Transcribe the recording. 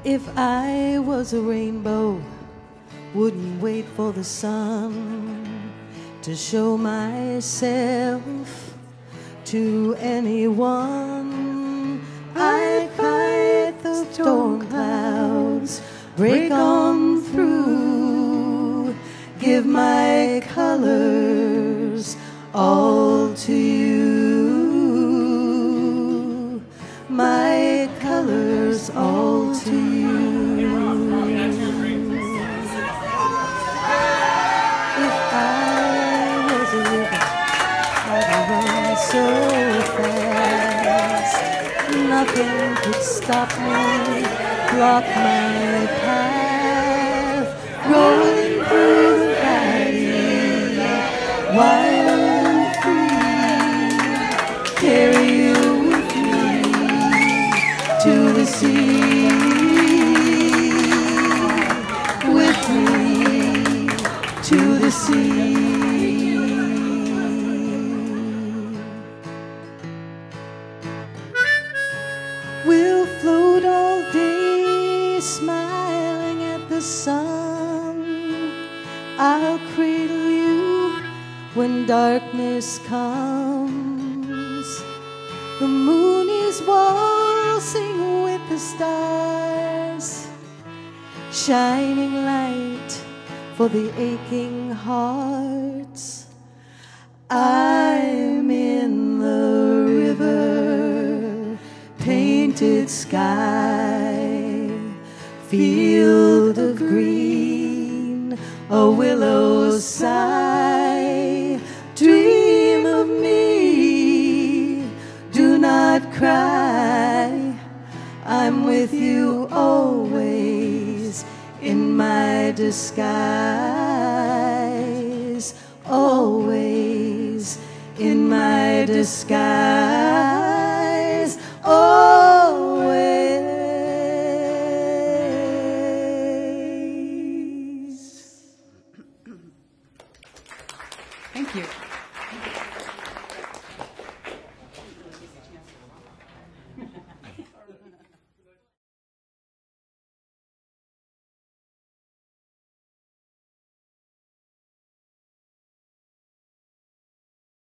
If I was a rainbow, wouldn't wait for the sun to show myself to anyone. I'd fight the storm clouds, break on through, give my colors all to you, my colors all to you. If I was a river, I'd run so fast, nothing could stop me, block my path, rolling through the valley, wild and free, carry you with me to the sea, with me to the sea. We'll float all day, smiling at the sun. I'll cradle you when darkness comes. The moon is waltzing with the stars, shining light for the aching hearts. I'm in the river, painted sky, field of green, a willow sigh. Dream of me, do not cry. I'm with you always in my disguise, always in my disguise.